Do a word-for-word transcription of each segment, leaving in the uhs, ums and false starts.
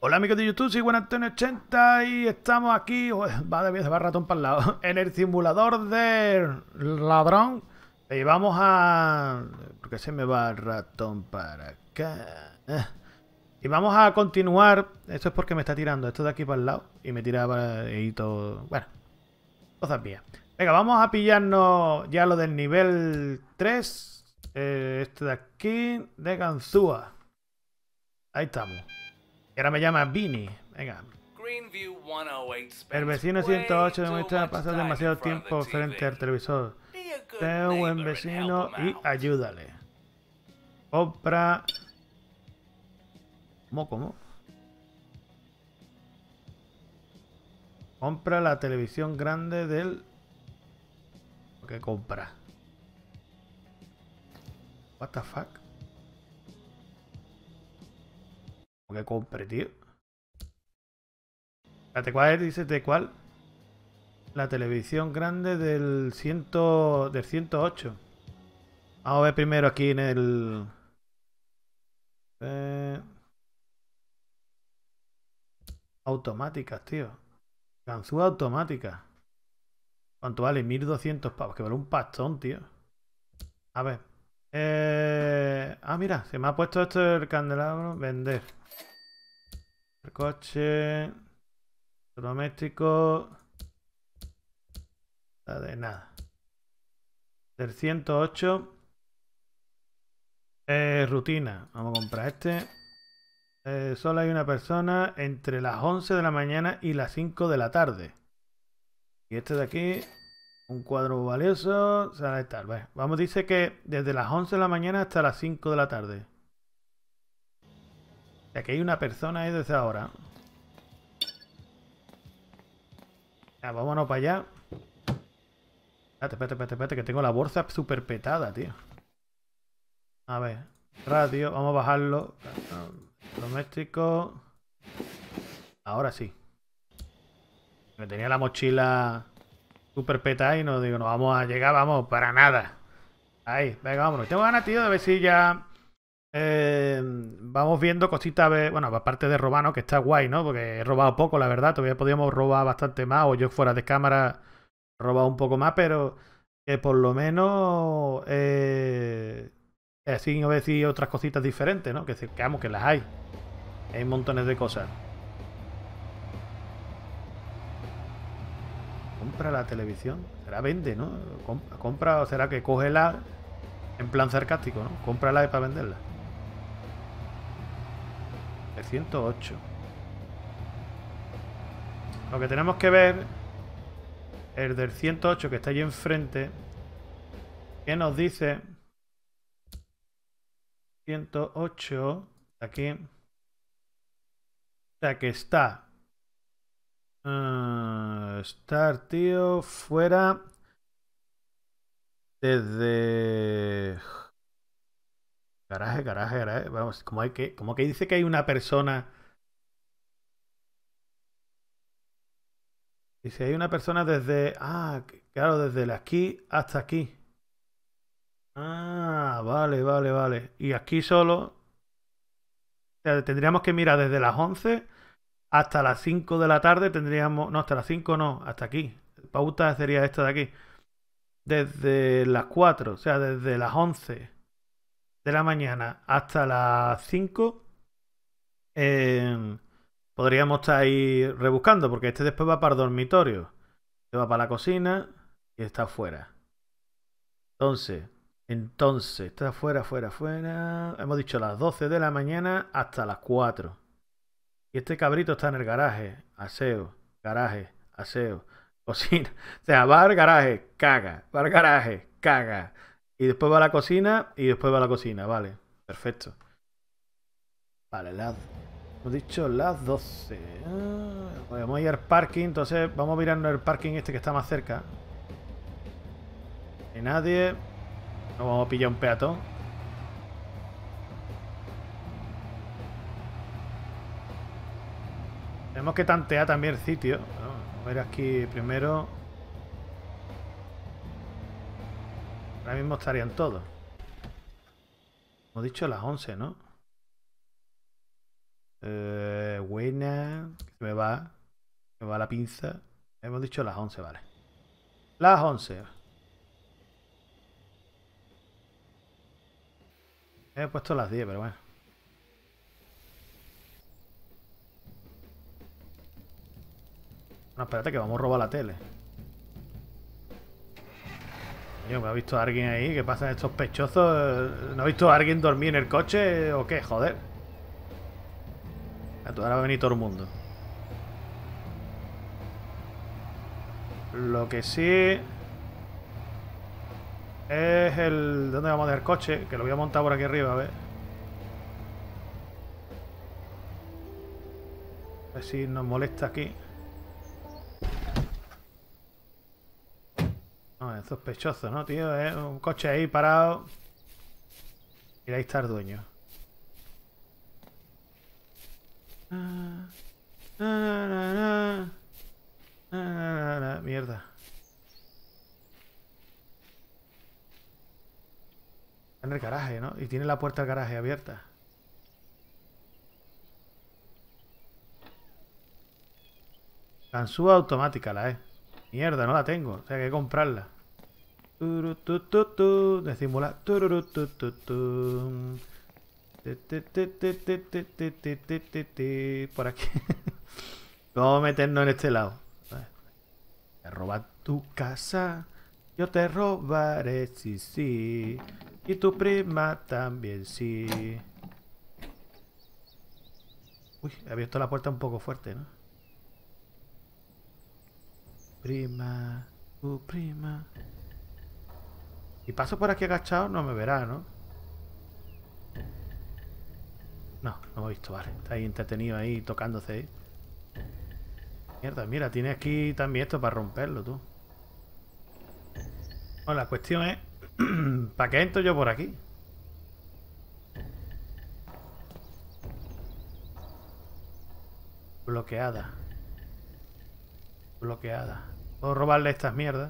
Hola amigos de YouTube, soy Juan Antonio ochenta y estamos aquí, va de se va ratón para el lado, en el simulador del ladrón. Y vamos a... ¿Por qué se me va el ratón para acá? Y vamos a continuar, esto es porque me está tirando esto de aquí para el lado y me tiraba y todo, bueno, cosas mías. Venga, vamos a pillarnos ya lo del nivel tres, eh, este de aquí, de Ganzúa. Ahí estamos. Y ahora me llama Vini. Venga. El vecino ciento ocho demuestra pasar demasiado tiempo frente al televisor. Sea un buen vecino y ayúdale. Compra... ¿Cómo, cómo? Compra la televisión grande del... ¿Qué compra? What the fuck? ¿Qué compre, tío? Espérate, ¿cuál es? Dice de cuál? La televisión grande del, cien, del ciento ocho. Vamos a ver primero aquí en el... Eh... Automáticas, tío. Ganzúa automática. ¿Cuánto vale? mil doscientos pavos. Que vale un pastón, tío. A ver. Eh... Ah, mira. Se me ha puesto esto del candelabro. Vender. El coche. Doméstico. De nada. Del ciento ocho. Eh, rutina. Vamos a comprar este. Eh, solo hay una persona entre las once de la mañana y las cinco de la tarde. Y este de aquí, un cuadro valioso, sale tal. Vale. Vamos, dice que desde las once de la mañana hasta las cinco de la tarde. O sea que hay una persona ahí desde ahora. Ya, vámonos para allá. Espérate, espérate, espérate, espérate, que tengo la bolsa súper petada, tío. A ver, radio, vamos a bajarlo. Doméstico. Ahora sí. Me tenía la mochila súper petada y no digo, no vamos a llegar, vamos, para nada. Ahí, venga, vámonos. Tengo ganas, tío, de ver si ya eh, vamos viendo cositas. Bueno, aparte de robar, ¿no? Que está guay, ¿no? Porque he robado poco, la verdad. Todavía podríamos robar bastante más. O yo fuera de cámara he robado un poco más, pero que por lo menos eh, así a ver si otras cositas diferentes, ¿no? Que veamos que las hay. Hay montones de cosas. Compra la televisión. Será vende, ¿no? Compra o será que cógela en plan sarcástico, ¿no? Cómprala para venderla. El ciento ocho. Lo que tenemos que ver, el del ciento ocho que está allí enfrente, que nos dice ciento ocho, aquí, o sea que está uh, estar, tío, fuera desde garaje, garaje, garaje, vamos, como hay que, como que dice que hay una persona. Dice, hay una persona desde, ah, claro, desde aquí hasta aquí. Ah, vale, vale, vale. Y aquí solo, o sea, tendríamos que mirar desde las once hasta las cinco de la tarde. Tendríamos, no, hasta las cinco no, hasta aquí. Pauta sería esta de aquí. Desde las cuatro, o sea, desde las once de la mañana hasta las cinco. Eh, podríamos estar ahí rebuscando, porque este después va para el dormitorio. Este va para la cocina y está afuera. Entonces, entonces, está fuera, fuera, fuera. Hemos dicho las doce de la mañana hasta las cuatro. Y este cabrito está en el garaje. Aseo, garaje, aseo, cocina. O sea, va al garaje, caga. Va al garaje, caga. Y después va a la cocina y después va a la cocina. Vale, perfecto. Vale, las... Hemos dicho las doce. Ah, vamos a ir al parking. Entonces, vamos mirando el parking este que está más cerca. No hay nadie. No vamos a pillar un peatón. Tenemos que tantear también el sitio. Vamos a ver aquí primero. Ahora mismo estarían todos. Hemos dicho las once, ¿no? Eh, buena. Se me va. Se me va la pinza. Hemos dicho las once, vale. Las once. He puesto las diez, pero bueno. No, espérate que vamos a robar la tele. Coño, ¿me ha visto alguien ahí? ¿Qué pasa estos pechosos? ¿No ha visto a alguien dormir en el coche o qué? Joder. A tu ahora va a venir todo el mundo. Lo que sí es el... ¿Dónde vamos a dejar el coche? Que lo voy a montar por aquí arriba, a ver. A ver si nos molesta aquí. No, es sospechoso, ¿no, tío? Es un coche ahí parado. Y ahí está el dueño. Ah, na, na, na. Na, na, na, na. Mierda. Está en el garaje, ¿no? Y tiene la puerta del garaje abierta. Ganzúa automática la es. Mierda, no la tengo. O sea, hay que comprarla. Turu, tu, tu, tu. De simular. Tururu, tu, tu, tu. Ti, ti, ti, ti, ti, ti, ti, ti, ti, ti, ti. Por aquí. Vamos a meternos en este lado. Te roba tu casa. Yo te robaré, sí, sí. Y tu prima también, sí. Uy, he abierto la puerta un poco fuerte, ¿no? Prima, tu prima. Si paso por aquí agachado, no me verá, ¿no? No, no me he visto, vale. Está ahí entretenido ahí, tocándose ahí. Mierda, mira, tiene aquí también esto para romperlo, tú. Bueno, la cuestión es... ¿Para qué entro yo por aquí? Bloqueada. Bloqueada. ¿Puedo robarle estas mierdas?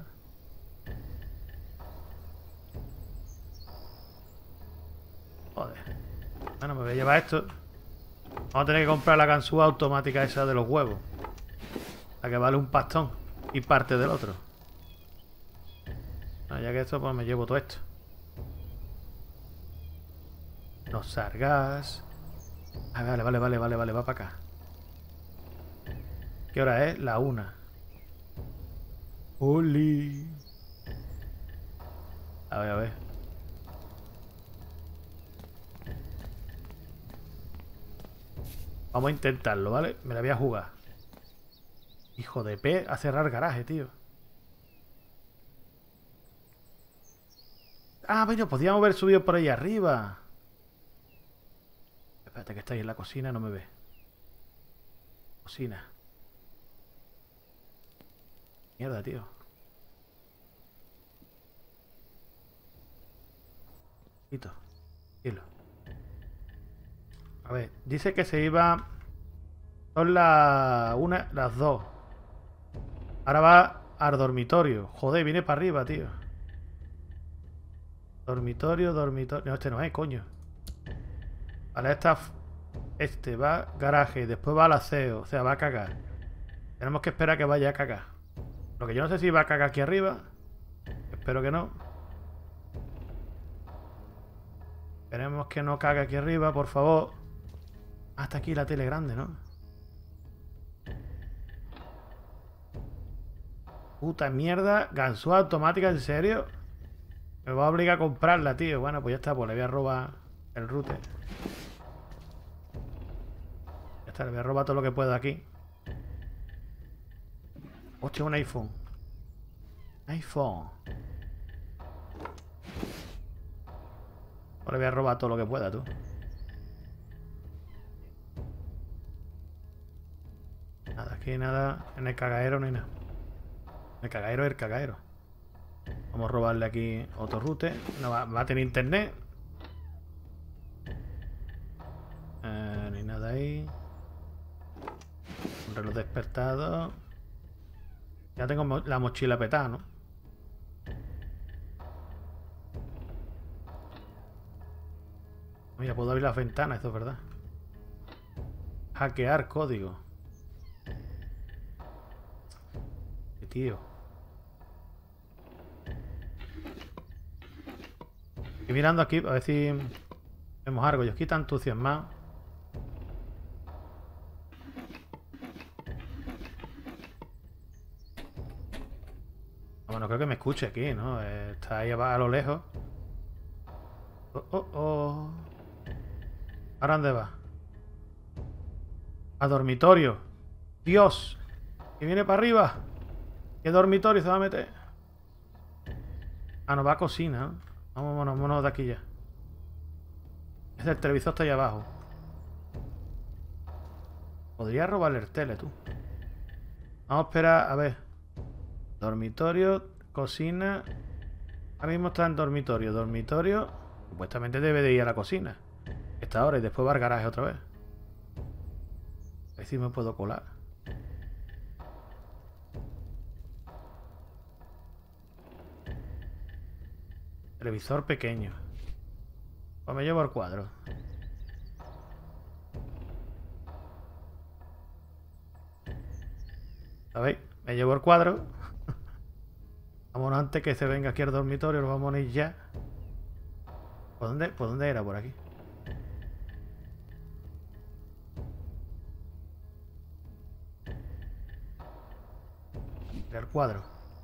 Joder. Bueno, me voy a llevar esto. Vamos a tener que comprar la ganzúa automática esa de los huevos. La que vale un pastón. Y parte del otro. Bueno, ya que esto, pues me llevo todo esto. No salgas. Ah, vale, vale, vale, vale, vale, va para acá. ¿Qué hora es? La una. ¡Oli! A ver, a ver. Vamos a intentarlo, ¿vale? Me la voy a jugar. Hijo de P, a cerrar garaje, tío. Ah, bueno, podíamos haber subido por ahí arriba. Espérate que está ahí en la cocina, no me ve. Cocina. Mierda, tío. Quito. Hilo. A ver, dice que se iba... Son las una, las dos. Ahora va al dormitorio. Joder, viene para arriba, tío. Dormitorio, dormitorio... No, este no es, coño. Vale, esta... Este va garaje, después va al aseo. O sea, va a cagar. Tenemos que esperar a que vaya a cagar. Lo que yo no sé si va a cagar aquí arriba. Espero que no. Esperemos que no cague aquí arriba, por favor. Hasta aquí la tele grande, ¿no? Puta mierda. Ganzúa automática, ¿en serio? Me va a obligar a comprarla, tío. Bueno, pues ya está, pues le voy a robar el router. Ya está, le voy a robar todo lo que pueda aquí. Hostia, un iPhone. iPhone. Ahora voy a robar todo lo que pueda, tú. Nada, aquí nada. En el cagadero no hay nada. El cagadero es el cagadero. Vamos a robarle aquí otro router. No va, va a tener internet. Eh, no hay nada ahí. Un reloj despertado. Ya tengo mo la mochila petada, ¿no? Mira, puedo abrir las ventanas, eso es verdad. Hackear código. Qué tío. Estoy mirando aquí a ver si vemos algo. Yo aquí tan entusiasmado. Bueno, creo que me escuche aquí, ¿no? Eh, Está ahí abajo a lo lejos. Oh, oh, oh. ¿Ahora dónde va? A dormitorio. Dios. Que viene para arriba. ¿Qué dormitorio se va a meter? Ah, no, va a cocina, ¿no? Vámonos, vámonos de aquí ya. Es el televisor está ahí abajo. Podría robarle el tele, tú. Vamos a esperar, a ver. Dormitorio, cocina. Ahora mismo está en dormitorio. Dormitorio. Supuestamente debe de ir a la cocina. Esta hora y después va al garaje otra vez. A ver si me puedo colar. Televisor pequeño. Pues me llevo el cuadro. ¿Sabéis? Me llevo el cuadro. Vámonos antes que se venga aquí al dormitorio. Nos vamos a ir ya. ¿Por dónde, ¿Por dónde era? Por aquí. El cuadro.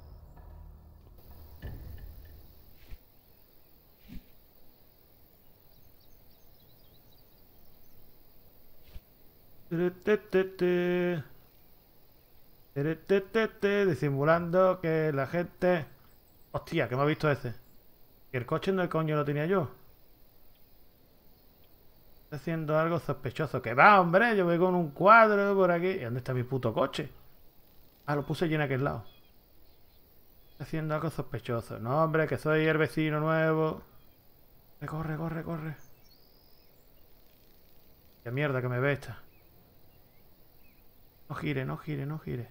Disimulando que la gente... Hostia, que me ha visto ese. Y el coche no el coño lo tenía yo. Está haciendo algo sospechoso. Que va, hombre, yo voy con un cuadro por aquí. ¿Y dónde está mi puto coche? Ah, lo puse allí en aquel lado. Está haciendo algo sospechoso. No, hombre, que soy el vecino nuevo. Corre, corre, corre. Qué mierda que me ve esta. No gire, no gire, no gire.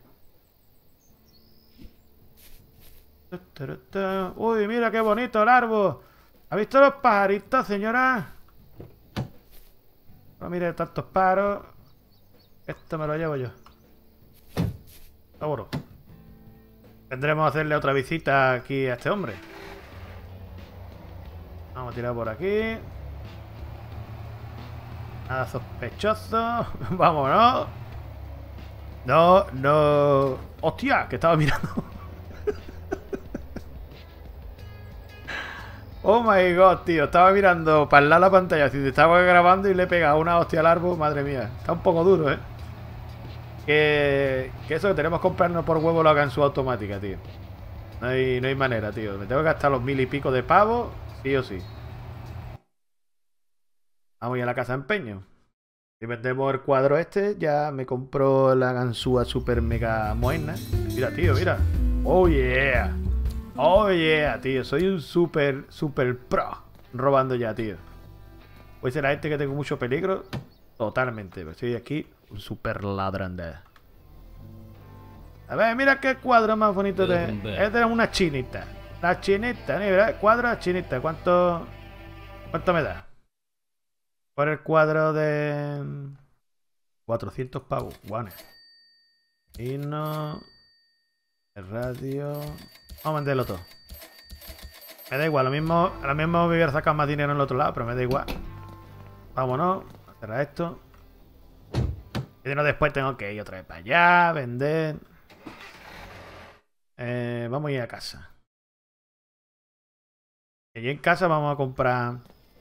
Uy, mira qué bonito el árbol. ¿Ha visto los pajaritos, señora? No mire tantos paros. Esto me lo llevo yo. Seguro. Tendremos que hacerle otra visita aquí a este hombre. Vamos a tirar por aquí. Nada sospechoso. Vámonos. No, no. Hostia, que estaba mirando. Oh my god, tío. Estaba mirando para el lado de la pantalla. Si te estaba grabando y le he pegado una hostia al árbol. Madre mía. Está un poco duro, ¿eh? Que, que eso que tenemos que comprarnos por huevo la ganzúa automática, tío. No hay, no hay manera, tío. Me tengo que gastar los mil y pico de pavo. Sí o sí. Vamos a ir a la casa de empeño. Si vendemos el cuadro este, ya me compro la ganzúa super mega moderna. Mira, tío, mira. Oh yeah. Oh yeah, tío. Soy un super, super pro. Robando ya, tío. ¿Puede ser a este que tengo mucho peligro? Totalmente. Estoy aquí, un super ladrón de... A ver, mira qué cuadro más bonito de... Es de una chinita. La chinita, mira, cuadro chinita. ¿Cuánto... ¿Cuánto me da? Por el cuadro de... cuatrocientos pavos. Guanes. Y no... El radio... Vamos a venderlo todo. Me da igual, lo mismo... Ahora mismo me voy a sacar más dinero en el otro lado, pero me da igual. Vámonos. A cerrar esto. Y después tengo que ir otra vez para allá, vender... Eh, vamos a ir a casa. Y en casa vamos a comprar...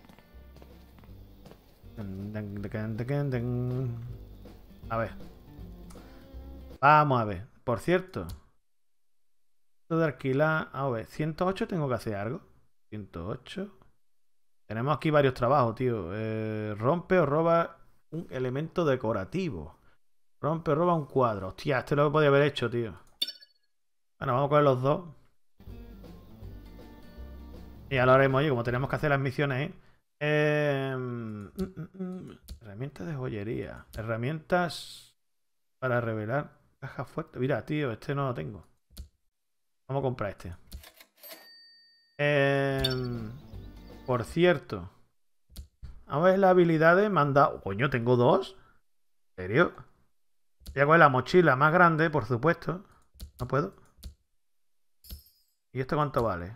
A ver. Vamos a ver. Por cierto. Esto de alquilar... A ver. ciento ocho tengo que hacer algo. ciento ocho. Tenemos aquí varios trabajos, tío. Eh, rompe o roba un elemento decorativo. Rompe o roba un cuadro. Hostia, este lo podía haber hecho, tío. Bueno, vamos a coger los dos. Y ya lo haremos, oye, como tenemos que hacer las misiones, ¿eh? Eh, mm, mm, mm, herramientas de joyería. Herramientas para revelar caja fuerte. Mira, tío, este no lo tengo. Vamos a comprar este. Eh, por cierto. A ver las habilidades. Manda. Coño, tengo dos. ¿En serio? Voy a coger la mochila más grande, por supuesto. No puedo. ¿Y esto cuánto vale?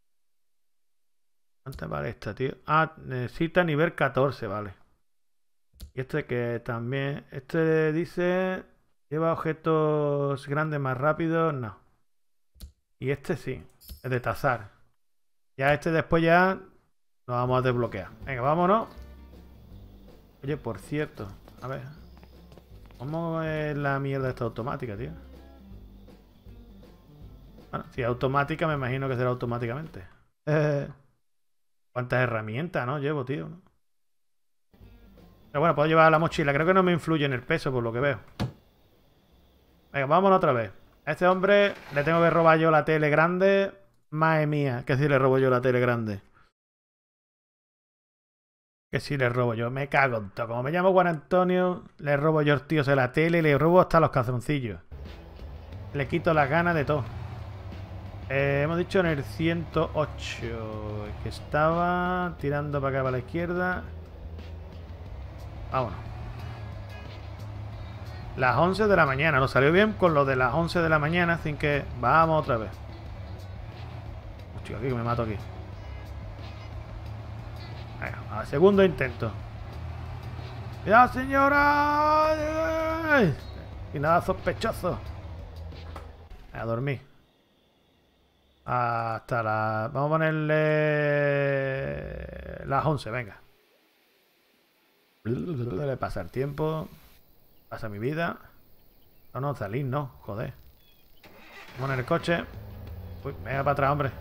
¿Cuánto vale esta, tío? Ah, necesita nivel catorce, vale. Y este que también... Este dice... Lleva objetos grandes más rápidos. No. Y este sí. Es de tazar. Ya este después ya... Lo vamos a desbloquear. Venga, vámonos. Oye, por cierto. A ver. ¿Cómo es la mierda esta automática, tío? Bueno, si es automática, me imagino que será automáticamente. Eh, ¿Cuántas herramientas, no? Llevo, tío. Pero bueno, puedo llevar la mochila. Creo que no me influye en el peso, por lo que veo. Venga, vámonos otra vez. A este hombre le tengo que robar yo la tele grande. Madre mía, que si le robo yo la tele grande. Que si le robo yo. Me cago en todo. Como me llamo Juan Antonio, le robo yo el tío de la tele y le robo hasta los calzoncillos. Le quito las ganas de todo. Eh, hemos dicho en el ciento ocho. Que estaba tirando para acá, para la izquierda. Vámonos. Las once de la mañana. Nos salió bien con lo de las once de la mañana. Sin que... Vamos otra vez. Hostia, aquí que me mato aquí. Venga, al segundo intento. ¡Ya, señora! ¡Ay! Y nada sospechoso. A dormir. Hasta las... Vamos a ponerle... Las once, venga. Le pasa el tiempo. Pasa mi vida. No, no, salir, no. Joder. Vamos en el coche. Uy, venga para atrás, hombre.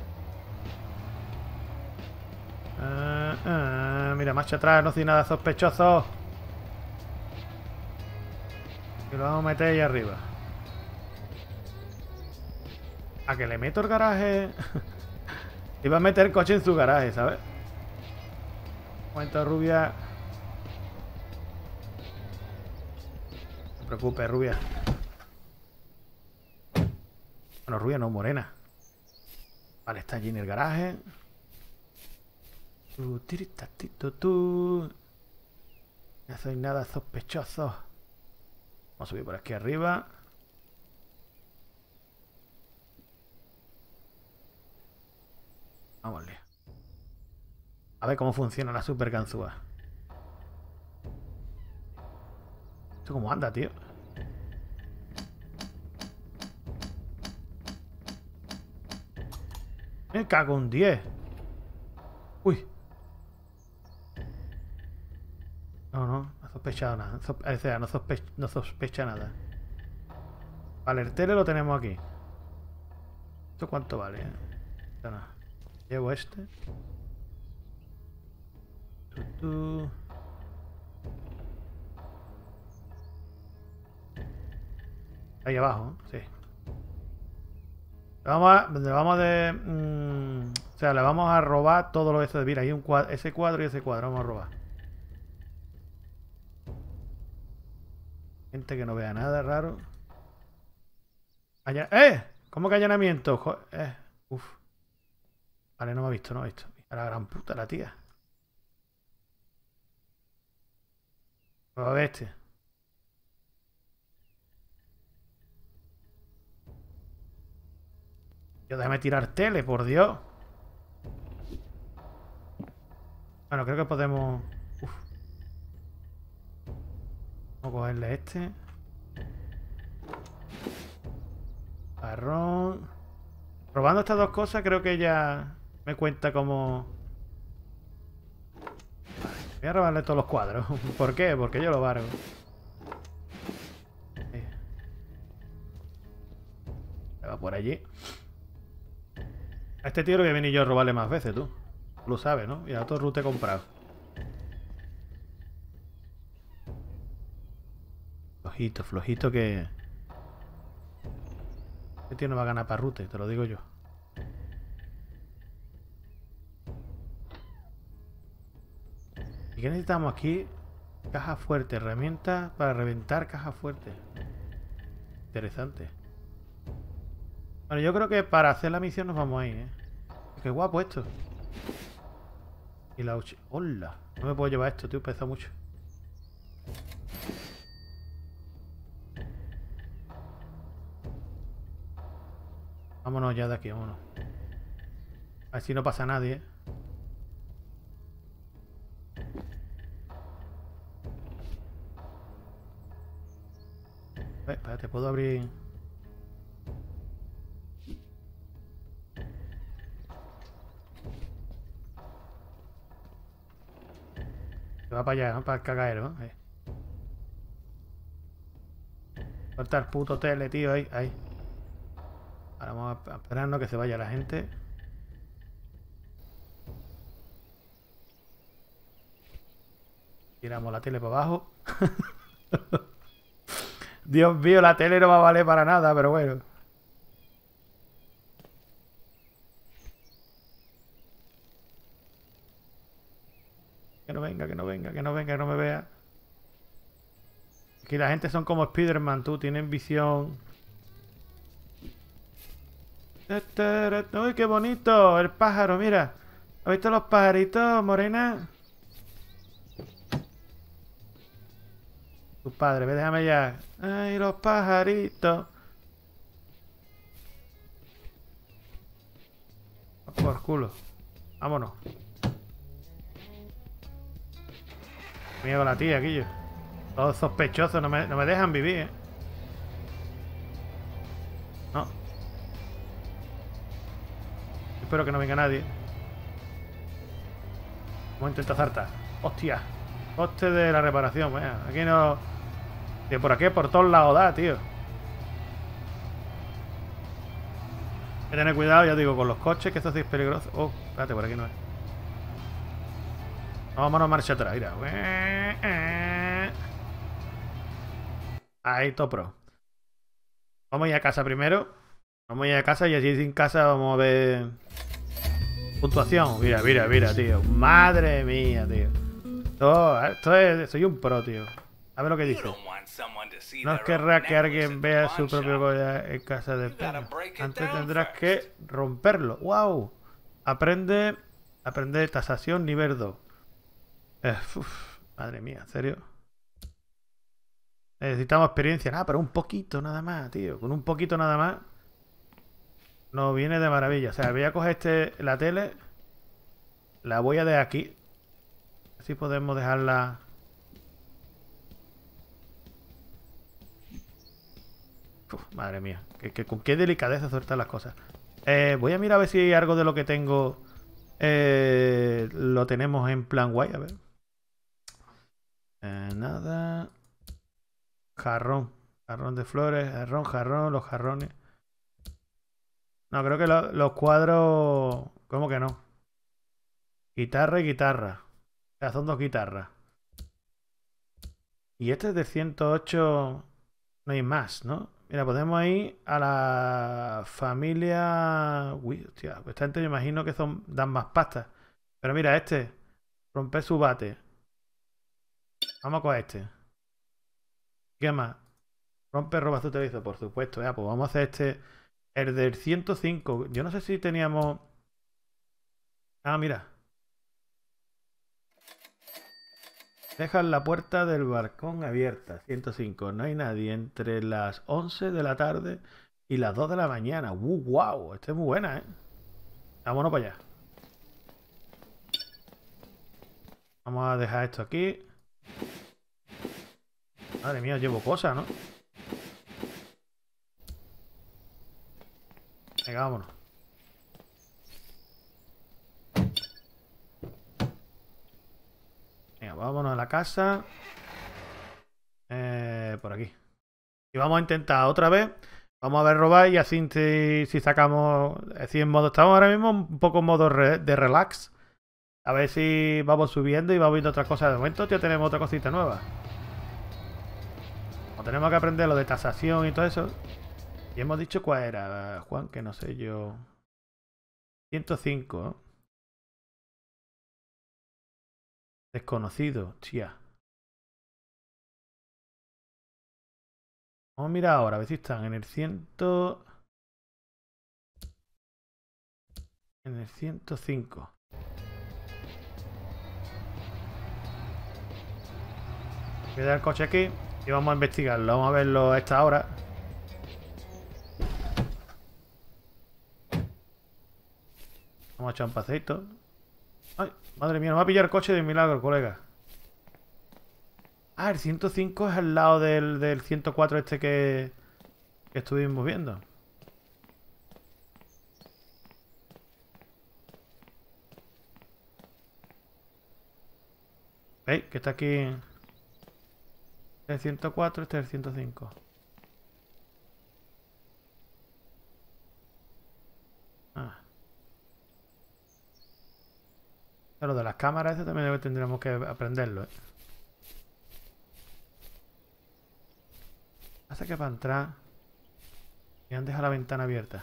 Uh, uh, mira, marcha atrás, no soy nada sospechoso. Y lo vamos a meter ahí arriba. A que le meto el garaje. Iba a meter el coche en su garaje, ¿sabes? Un momento, rubia. No te preocupes, rubia. Bueno, rubia no, morena. Vale, está allí en el garaje. Tú, tiritatito, tú. No soy nada sospechoso. Vamos a subir por aquí arriba. Vámonos. A ver cómo funciona la super ganzúa. ¿Esto cómo anda, tío? Me cago en diez. Uy. No, no, no ha sospechado nada. O sea, no sospecha, no sospecha nada. Vale, el tele lo tenemos aquí. ¿Esto cuánto vale? Eh? Esto no. Llevo este. Tú, tú. Ahí abajo, sí. Le vamos a, le vamos a de, mmm, o sea, le vamos a robar todo lo eso de mira, hay un cuadro, ese cuadro y ese cuadro, vamos a robar. Gente que no vea nada raro. Allá, ¡eh! ¿Cómo que allanamiento? Jo eh, uf. Vale, no me ha visto, no me ha visto. A la gran puta, la tía. A ver este. Yo déjame tirar tele, por Dios. Bueno, creo que podemos... Uf. Vamos a cogerle este. Barrón. Probando estas dos cosas creo que ya me cuenta como... Vale, voy a robarle todos los cuadros. ¿Por qué? Porque yo lo bargo. Se va por allí. A este tío lo voy a venir yo a robarle más veces, tú. Lo sabes, ¿no? Y a todo Ruth he comprado. Flojito, flojito que... Este tío no va a ganar para Rute, te lo digo yo. ¿Y qué necesitamos aquí? Caja fuerte, herramientas para reventar caja fuerte. Interesante. Bueno, yo creo que para hacer la misión nos vamos ahí, ¿eh? Qué guapo esto. Y la... ¡Hola! No me puedo llevar esto, tío, pesa mucho. Vámonos ya de aquí, vámonos. A ver si no pasa nadie, ¿eh? Eh, espérate, ¿puedo abrir? Se va para allá, ¿no? Para el cagadero, ¿no? Eh. Corta el puto tele, tío, ahí, ahí. Ahora vamos a esperarnos que se vaya la gente. Tiramos la tele para abajo. Dios mío, la tele no va a valer para nada, pero bueno. Que no venga, que no venga, que no venga, que no me vea. Aquí la gente son como Spider-Man, tú, tienen visión. ¡Uy, qué bonito! El pájaro, mira. ¿Has visto los pajaritos, morena? Tu padre, ve, déjame ya. ¡Ay, los pajaritos! Por culo. Vámonos. Mira con la tía, aquí yo. Todos sospechosos, no me, no me dejan vivir, ¿eh? No. Espero que no venga nadie. Vamos a intentar saltar. ¡Hostia! Coste de la reparación, vea. Aquí no... De por aquí, por todos lados da, tío. Hay que tener cuidado, ya digo, con los coches, que esto sí es peligroso. Oh, espérate, por aquí no es. No, vámonos a marcha atrás, mira. Ahí, todo pro. Vamos a ir a casa primero. Vamos a ir a casa y allí sin casa vamos a ver... Puntuación. Mira, mira, mira, tío. Madre mía, tío. Esto, esto es... Soy un pro, tío. A ver lo que dice. No es querrá que alguien vea su propio collar en casa de perro. Antes tendrás que romperlo. ¡Wow! Aprende... Aprende tasación nivel dos. Eh, uf, madre mía, ¿en serio? Necesitamos experiencia. Nada, pero un poquito nada más, tío. Con un poquito nada más nos viene de maravilla. O sea, voy a coger este, la tele. La voy a dejar aquí. Así podemos dejarla... Uf, madre mía. Que, que, con qué delicadeza sueltan las cosas. Eh, voy a mirar a ver si algo de lo que tengo eh, lo tenemos en plan guay. A ver. Eh, nada. Jarrón. Jarrón de flores. Jarrón, jarrón, los jarrones. No, creo que lo, los cuadros... ¿Cómo que no? Guitarra y guitarra. O sea, son dos guitarras. Y este es de ciento ocho... No hay más, ¿no? Mira, podemos ir a la familia... Uy, hostia, esta gente me imagino que son, dan más pastas. Pero mira, este. Romper su bate. Vamos con este. ¿Qué más? Rompe, roba su televisor, por supuesto. Ya, pues vamos a hacer este... El del ciento cinco. Yo no sé si teníamos... Ah, mira. Dejan la puerta del balcón abierta. ciento cinco. No hay nadie entre las once de la tarde y las dos de la mañana. Uh, wow. Esta es muy buena, ¿eh? Vámonos para allá. Vamos a dejar esto aquí. Madre mía, llevo cosas, ¿no? Venga, vámonos. Venga, vámonos a la casa. Eh, por aquí. Y vamos a intentar otra vez. Vamos a ver robar y así si, si sacamos... Así en modo... Estamos ahora mismo un poco en modo re, de relax. A ver si vamos subiendo y vamos viendo otras cosas. De momento ya tenemos otra cosita nueva. O tenemos que aprender lo de tasación y todo eso. Y hemos dicho cuál era, Juan, que no sé yo. ciento cinco, ¿no? Desconocido, tía. Vamos a mirar ahora, a ver si están en el cien. En el ciento cinco. Voy a dar el coche aquí y vamos a investigarlo. Vamos a verlo a esta hora. Vamos a echar un paseito. Ay, madre mía, no va a pillar el coche de milagro, colega. Ah, el ciento cinco es al lado del, del ciento cuatro este que, que estuvimos viendo. ¿Veis? Que está aquí. Este es el ciento cuatro, este es el ciento cinco. Ah. Lo de las cámaras, eso también tendremos que aprenderlo, ¿eh? Pasa que para entrar me han dejado la ventana abierta.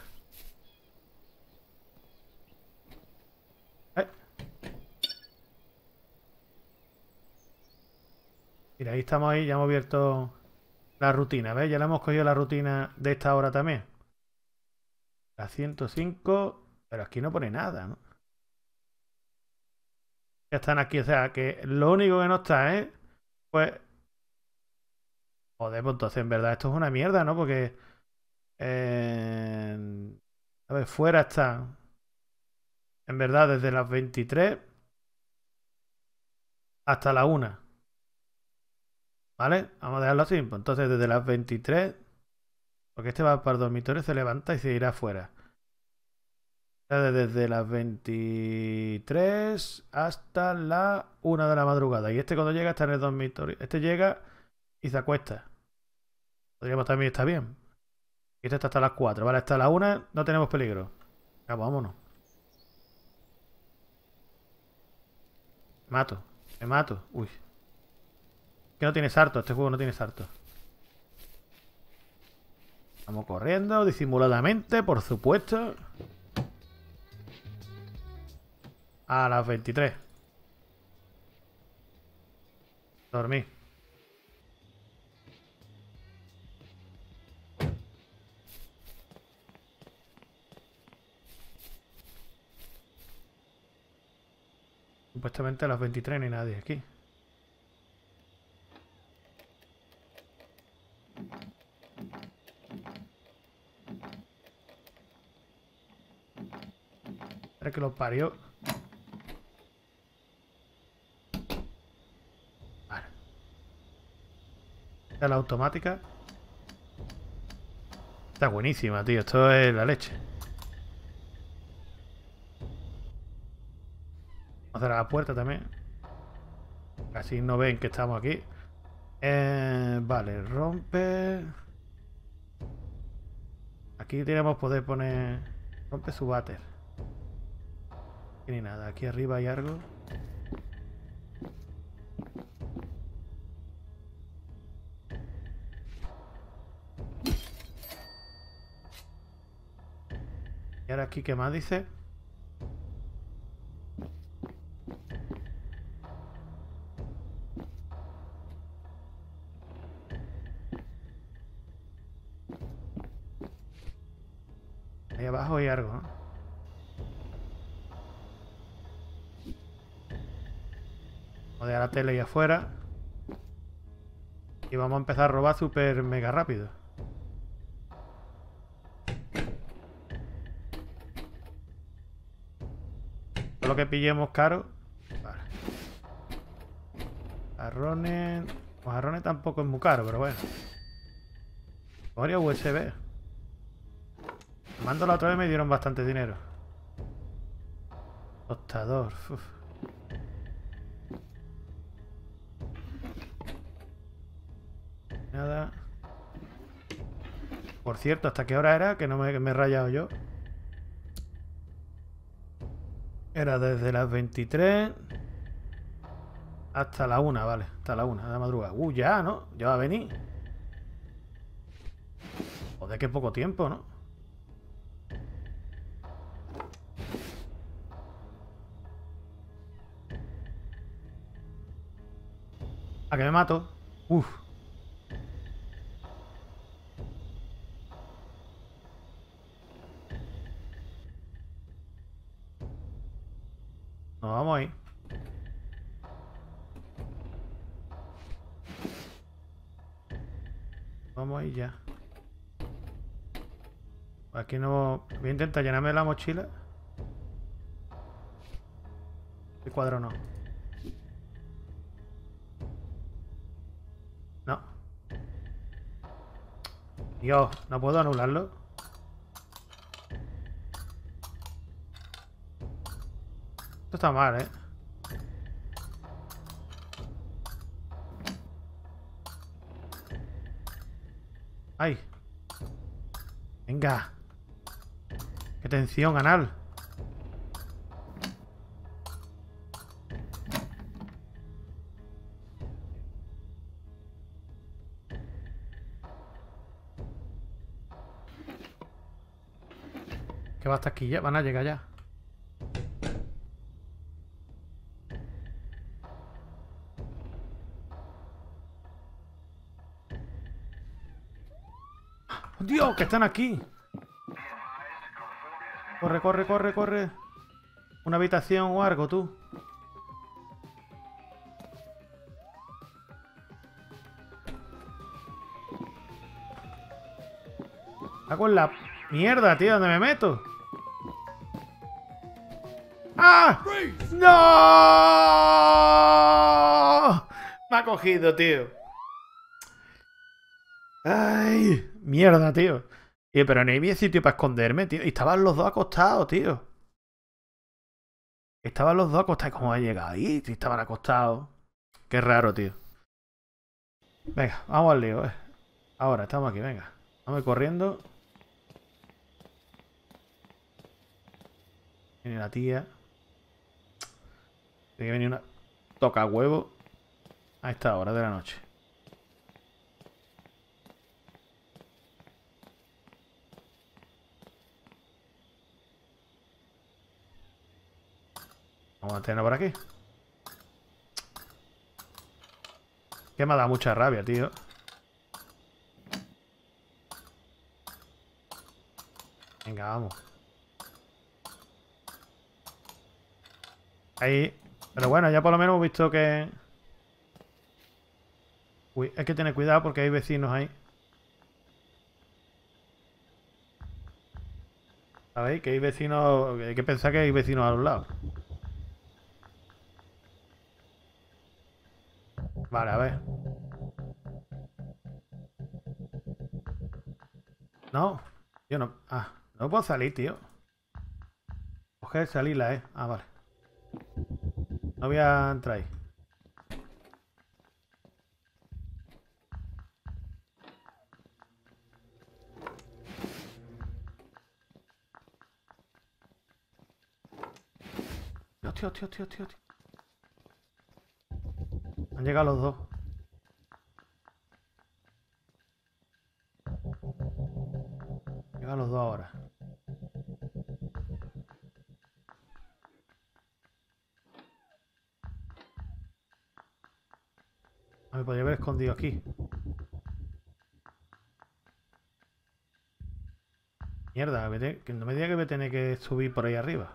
¡Eh! Mira, ahí estamos ahí, ya hemos abierto la rutina, ¿ves? Ya le hemos cogido la rutina de esta hora también. La ciento cinco, pero aquí no pone nada, ¿no? Ya están aquí, o sea, que lo único que no está, ¿eh? Pues... Joder, pues entonces en verdad esto es una mierda, ¿no? Porque... Eh... A ver, fuera está... En verdad, desde las veintitrés hasta la una. ¿Vale? Vamos a dejarlo así. Pues entonces, desde las veintitrés... Porque este va para el dormitorio, se levanta y se irá afuera. Desde las veintitrés hasta la una de la madrugada. Y este cuando llega está en el dormitorio. Este llega y se acuesta. Podríamos también estar bien. Y este está hasta las cuatro. Vale, hasta la una no tenemos peligro. Ya, vámonos. Me mato. Me mato. Uy. Que no tiene sarto. Este juego no tiene sarto. Vamos corriendo disimuladamente, por supuesto. A las veintitrés. Dormí. Supuestamente a las veintitrés no hay nadie aquí. Espera que lo parió. Vale. Esta es la automática. Está buenísima, tío. Esto es la leche. Vamos a cerrar la puerta también. Así no ven que estamos aquí. Eh, vale, rompe. Aquí tenemos poder poner. Rompe su váter. Aquí ni nada. Aquí arriba hay algo. Y ahora aquí, ¿qué más dice? Ahí abajo hay algo, ¿no? Vamos a dejar la tele ahí afuera. Y vamos a empezar a robar súper mega rápido. Todo lo que pillemos caro. Vale. Jarrones. Los jarrones tampoco es muy caro, pero bueno. Memoria U S B. Mando la otra vez me dieron bastante dinero. Tostador. Uf. Nada. Por cierto, ¿hasta qué hora era? Que no me, me he rayado yo. Era desde las veintitrés hasta la una, vale. Hasta la una de la madrugada. Uh, ya, ¿no? Ya va a venir. Joder, qué poco tiempo, ¿no? ¿A que me mato? Uf. Nos vamos ahí. Vamos ahí ya. Aquí no... Voy a intentar llenarme la mochila. El cuadro no. No. Dios, ¿no puedo anularlo? Esto está mal, ¿eh? ¡Ay! Venga. ¡Qué tensión, anal! Que va hasta aquí ya. Van a llegar ya. ¡Oh, Dios! ¡Que están aquí! Corre, corre, corre, corre. Una habitación o algo, tú. Hago en la mierda, tío. ¿Dónde me meto? ¡Ah! ¡No! Me ha cogido, tío. ¡Ay! Mierda, tío. Tío, pero no había sitio para esconderme, tío. Y estaban los dos acostados, tío. Estaban los dos acostados. ¿Cómo ha llegado ahí? Si estaban acostados. Qué raro, tío. Venga, vamos al lío, eh. Ahora, estamos aquí, venga. Vamos corriendo. Viene la tía. Tiene que venir una toca huevo a esta hora de la noche. Vamos a tenerlo por aquí. Que me ha dado mucha rabia, tío. Venga, vamos. Ahí. Pero bueno, ya por lo menos hemos visto que... Uy, hay que tener cuidado porque hay vecinos ahí. ¿Sabéis? Que hay vecinos... Hay que pensar que hay vecinos a los lados. Vale, a ver. No. Yo no... Ah, no puedo salir, tío. Coger, salirla, eh. Ah, vale. No voy a entrar ahí. Hostia, hostia, hostia, hostia, hostia. Han llegado los dos. Llegan los dos ahora. No me podría haber escondido aquí. Mierda, que no me diga que voy a tener que subir por ahí arriba.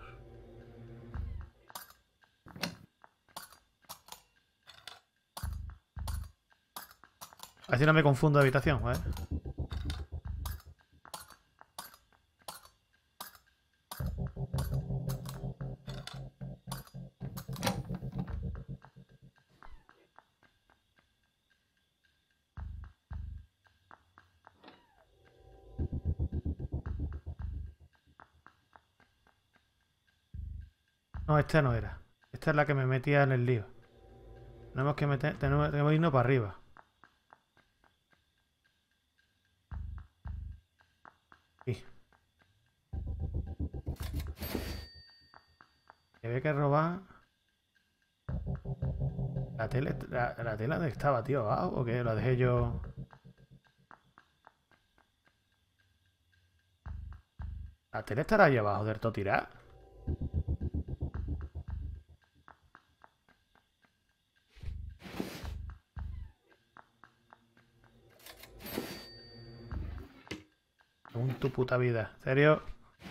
Así no me confundo de habitación, ¿vale? No, esta no era. Esta es la que me metía en el lío. Tenemos que meter, tenemos, tenemos que irnos para arriba. Aquí. Que había que robar. La tele, la, la tela ¿dónde estaba, tío? ¿Abajo o qué? La dejé yo. La tele estará ahí abajo del todo tirada. En tu puta vida. ¿En serio?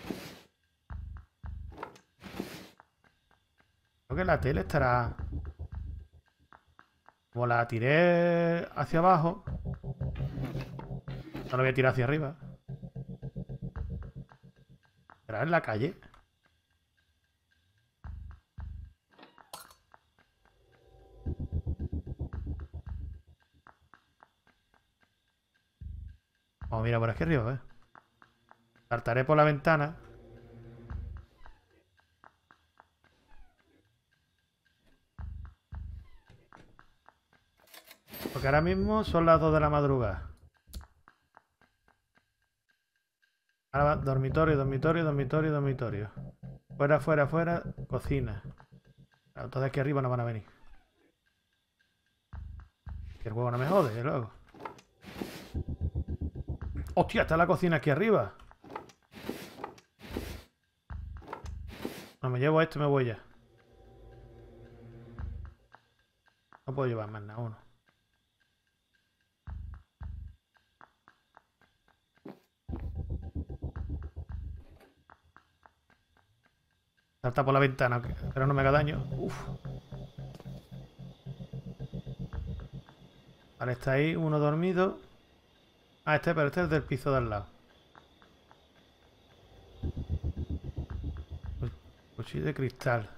Creo que la tele estará... Como la tiré hacia abajo. No la voy a tirar hacia arriba. ¿Será en la calle? Vamos a mirar por aquí arriba, ¿eh? Saltaré por la ventana. Porque ahora mismo son las dos de la madrugada. Ahora va dormitorio, dormitorio, dormitorio, dormitorio. Fuera, fuera, fuera, cocina. Claro, todos aquí arriba no van a venir. Que el juego no me jode, luego. ¡Hostia! Está la cocina aquí arriba. No, me llevo esto y me voy ya. No puedo llevar más nada, uno. Salta por la ventana, pero no me haga daño. Uf. Vale, está ahí uno dormido. Ah, este, pero este es del piso de al lado. Cuchillo de cristal.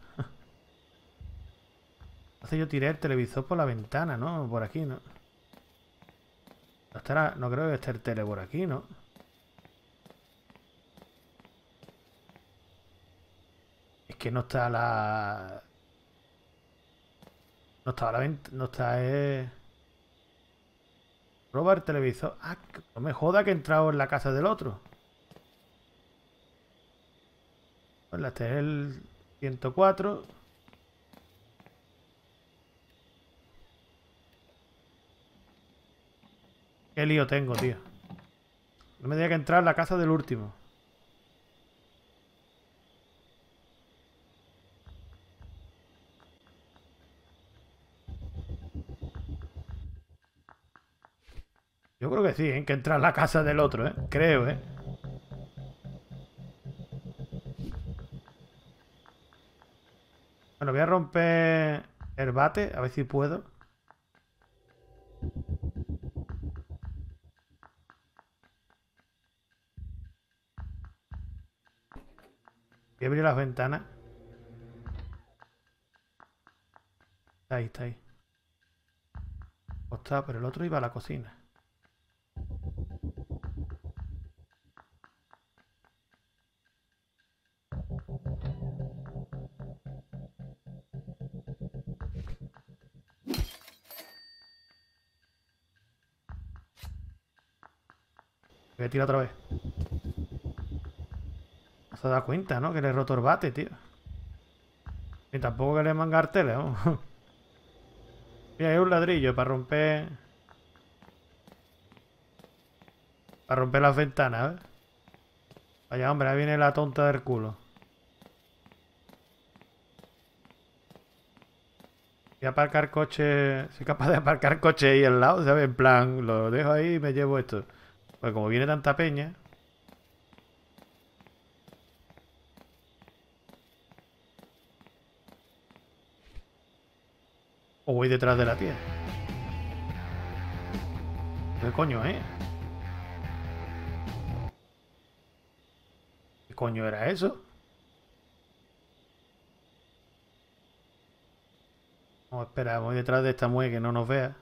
Entonces yo tiré el televisor por la ventana, ¿no? Por aquí, ¿no? No, estará, no creo que esté el tele por aquí, ¿no? Es que no está la... No está la ventana... No está... Eh... Roba el televisor. Ah, no me joda que he entrado en la casa del otro. Pues este es el ciento cuatro. Qué lío tengo, tío. No me diga que entrar en la casa del último. Yo creo que sí, ¿eh? Que entrar en la casa del otro, ¿eh? Creo, ¿eh? Bueno, voy a romper el bate, a ver si puedo. Voy a abrir las ventanas. Está ahí, está ahí. Ostras, pero el otro iba a la cocina. Voy a tirar otra vez. No se da cuenta, ¿no? Que le he roto el bate, tío. Ni tampoco que le mangar tele, ¿no? Mira, hay un ladrillo para romper... Para romper las ventanas, ¿eh? Vaya, hombre, ahí viene la tonta del culo. Voy a aparcar coche... Soy capaz de aparcar coche ahí al lado, ¿sabes? En plan, lo dejo ahí y me llevo esto. Pues como viene tanta peña... O voy detrás de la tía. ¿Qué coño, eh? ¿Qué coño era eso? Vamos a esperar, voy detrás de esta mujer que no nos vea.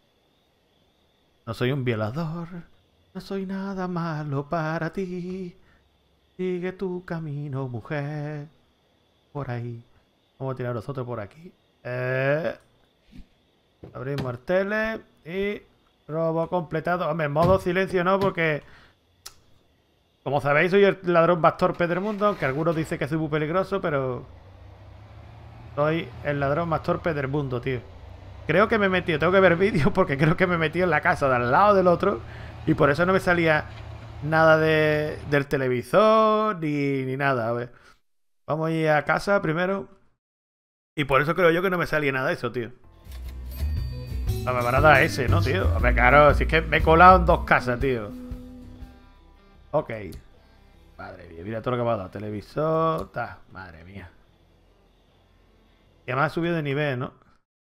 No soy un violador. No soy nada malo para ti. Sigue tu camino, mujer. Por ahí. Vamos a tirar nosotros por aquí. Eh... Abrimos el tele y robo completado. Hombre, en modo silencio no, porque como sabéis soy el ladrón más torpe del mundo, aunque algunos dicen que soy muy peligroso, pero soy el ladrón más torpe del mundo, tío. Creo que me he metido, tengo que ver vídeos porque creo que me he metido en la casa de al lado del otro y por eso no me salía nada de, del televisor ni, ni nada. A ver. Vamos a ir a casa primero y por eso creo yo que no me salía nada de eso, tío. Me van a dar ese, ¿no, tío? A ver, claro, si es que me he colado en dos casas, tío. Ok. Madre mía, mira todo lo que me ha dado. Televisor, ta, madre mía. Y además ha subido de nivel, ¿no?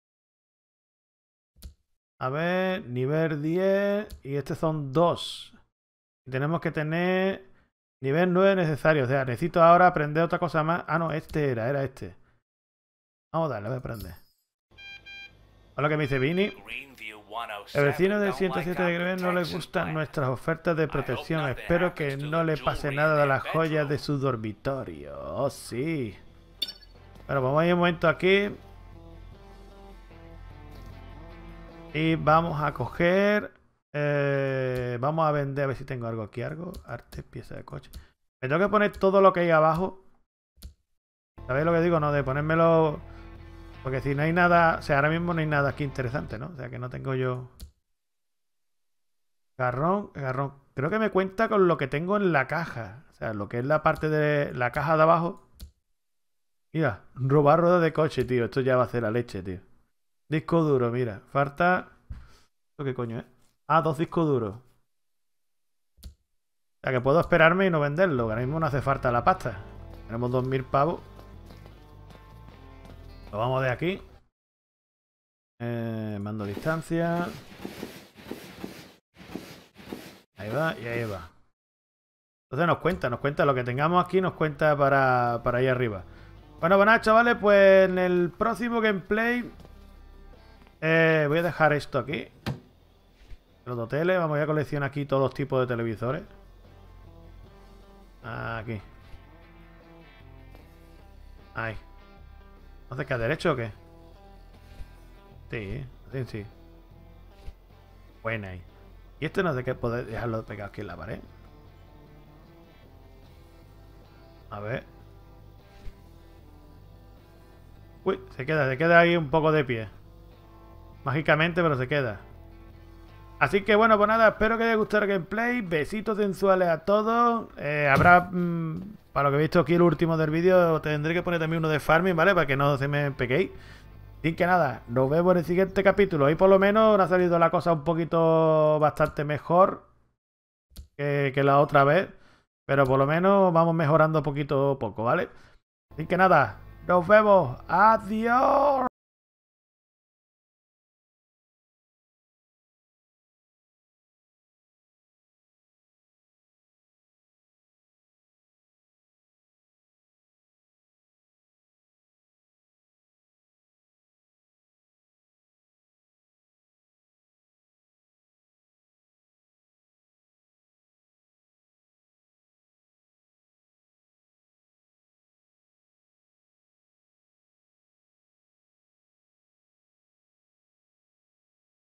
A ver, nivel diez. Y este son dos. Y tenemos que tener nivel nueve necesario. O sea, necesito ahora aprender otra cosa más. Ah, no, este era, era este. Vamos a darle, voy a aprender. Hola, que me dice Vini. El vecino del ciento siete de Greve no le gustan nuestras ofertas de protección. Espero que no le pase nada de las joyas de su dormitorio. Oh, sí. Bueno, vamos a ir un momento aquí. Y vamos a coger... Eh, vamos a vender, a ver si tengo algo aquí. Algo. Arte, pieza de coche. Me tengo que poner todo lo que hay abajo. ¿Sabéis lo que digo? No, de ponérmelo... Porque si no hay nada... O sea, ahora mismo no hay nada aquí interesante, ¿no? O sea, que no tengo yo... Garrón, garrón. Creo que me cuenta con lo que tengo en la caja. O sea, lo que es la parte de la caja de abajo. Mira, robar ruedas de coche, tío. Esto ya va a ser la leche, tío. Disco duro, mira. Falta... ¿Esto qué coño es? Ah, dos discos duros. O sea, que puedo esperarme y no venderlo. Que ahora mismo no hace falta la pasta. Tenemos dos mil pavos. Lo vamos de aquí. Eh, mando distancia. Ahí va y ahí va. Entonces nos cuenta, nos cuenta lo que tengamos aquí, nos cuenta para, para ahí arriba. Bueno, pues nada, chavales, pues en el próximo gameplay eh, voy a dejar esto aquí. Los hoteles, vamos a coleccionar aquí todos los tipos de televisores. Aquí. Ahí. ¿No sé qué, a derecho o qué? Sí, sí, sí. Buena ahí. Y este no sé qué, poder dejarlo pegado aquí en la pared. A ver. Uy, se queda, se queda ahí un poco de pie. Mágicamente, pero se queda. Así que bueno, pues nada, espero que os haya gustado el gameplay. Besitos sensuales a todos. Eh, habrá, mmm, para lo que he visto aquí el último del vídeo, tendré que poner también uno de farming, ¿vale? Para que no se me peguéis. Así que nada, nos vemos en el siguiente capítulo. Ahí por lo menos ha salido la cosa un poquito bastante mejor que, que la otra vez. Pero por lo menos vamos mejorando poquito a poco, ¿vale? Así que nada, nos vemos. Adiós.